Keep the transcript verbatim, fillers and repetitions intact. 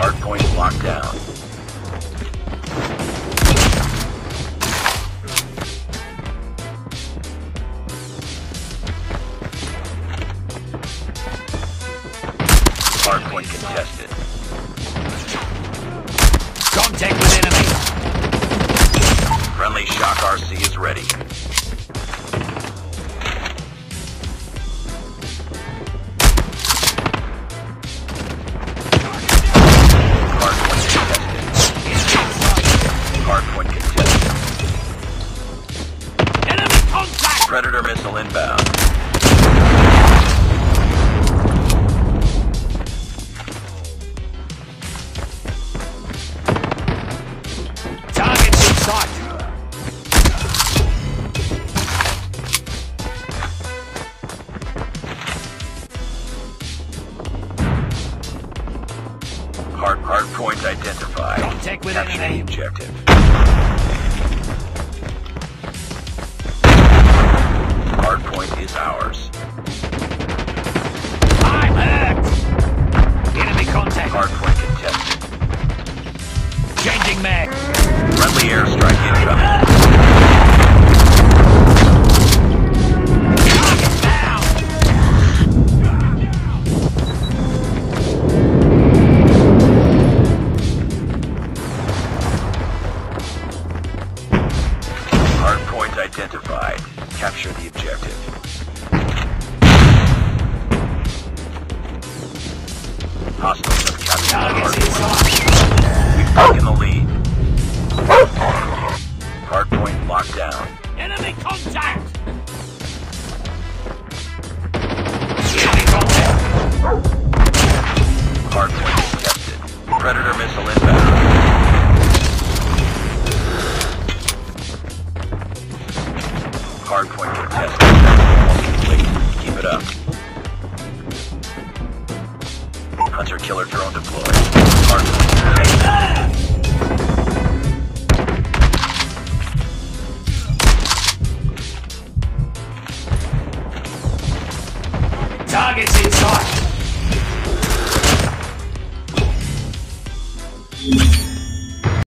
Hardpoint locked down. Hardpoint contested. Contact with enemy. Friendly shock R C is ready. Hardpoint contested. Hardpoint contested. Enemy contact! Predator missile inbound. Targets in sight. Hard hard point identified. Contact with Capture enemy. the objective. Hard point is ours. I'm hurt. Enemy contact. Hard point contested. Changing mag. Friendly airstrike incoming. Target down. Hard point identified. Capture the objective. Hostiles have captured the hard Targets in point. sight. We've taken the lead. Hard point locked down. Enemy contact. Enemy contact. Hard point contested. Predator missile inbound. Hard point contested. Complete. Keep it up. Hunter killer drone deployed. Hard point contested. Targets